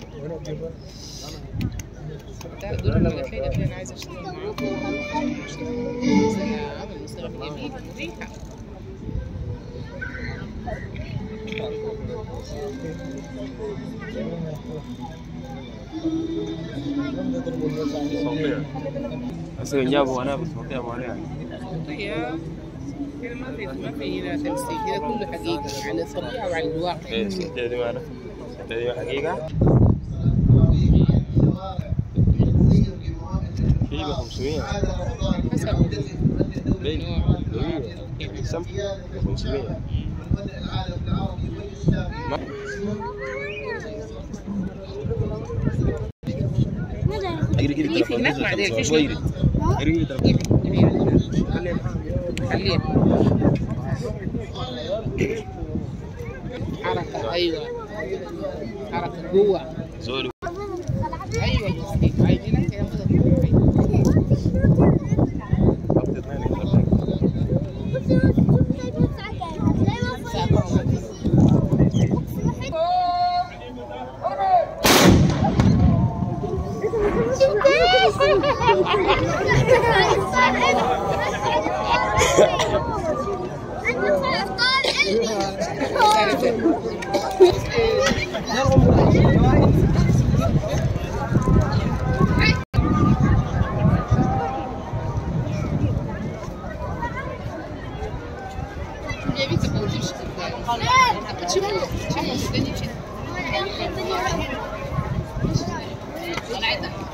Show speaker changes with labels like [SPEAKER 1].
[SPEAKER 1] ده دول المداخلة اللي أنا عايزة أشتغل معاهم. بس أنا عامل مصيغة جميلة مريحة.
[SPEAKER 2] صوتية. أصل جابوا أنا بصوتية مالها.
[SPEAKER 1] صوتية كده ما في هنا تمثيل، كده كله حقيقة عن الطبيعة وعن الواقع.
[SPEAKER 2] إيه الصوتية دي معنا؟ الصوتية دي حقيقة؟ في ب 500
[SPEAKER 1] حسب
[SPEAKER 2] بين سم 500
[SPEAKER 1] في هناك مع ديل فيش
[SPEAKER 2] خليه
[SPEAKER 1] حركة. أيوة حركة جوا.
[SPEAKER 2] زول
[SPEAKER 1] أيوة بس عايزينك كده Почему?